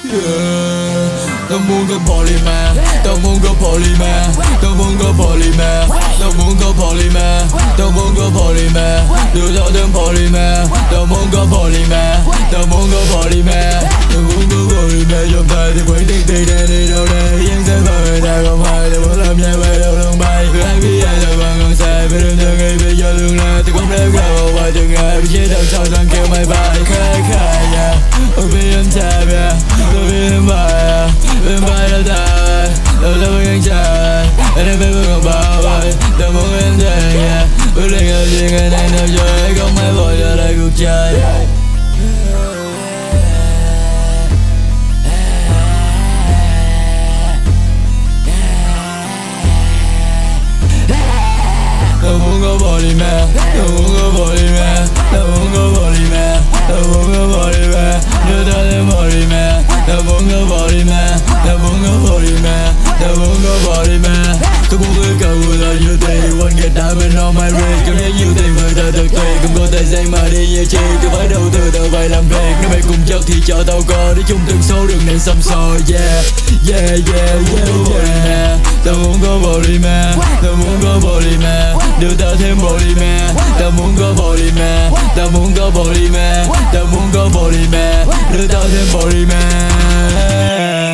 Tao muốn có polymer, tao muốn có polymer, tao muốn có polymer, tao muốn có polymer, tao muốn có polymer, đưa tao thêm polymer, tao muốn có polymer, tao muốn có polymer, tao muốn có polymer trong tay thì quên tiếng tiền để đi đâu đây, nhưng sẽ vào người ta không hay, tao muốn làm nhạc bay đâu lưng bay, cứ ăn khi ai tao bằng còn sai, phải đừng thương nghĩ bây giờ lương là tao không đếm cả một vài từng ngày, chỉ đằng sau thằng kêu mày bay, khai khai nha, ôi vì em trai nha, tôi vì em bay. Bên vai đã ta đâu đâu với anh trai anh em bên còn bao vây đâu muốn em thế nha bước lên ở riêng anh em đâu chơi không ai vội ra đây cuộc chơi tao muốn có polymer tao muốn có polymer tao muốn có polymer tao muốn có polymer đưa tao thêm polymer tao muốn có polymer tao muốn có polymer tao muốn có polymer tôi muốn với cầu của tao nhiều tiền quên người ta bên on my rig cảm giác nhiều tiền người ta thật tuyệt không có thời gian mà đi nhiều chi tôi phải đầu tư tao phải làm việc nếu mày cùng chất thì cho tao coi để chung từng số đường này xong rồi yeah yeah yeah yeah tao muốn có polymer tao muốn có polymer đưa tao thêm polymer tao muốn có polymer tao muốn có polymer tao muốn có polymer đưa tao thêm polymer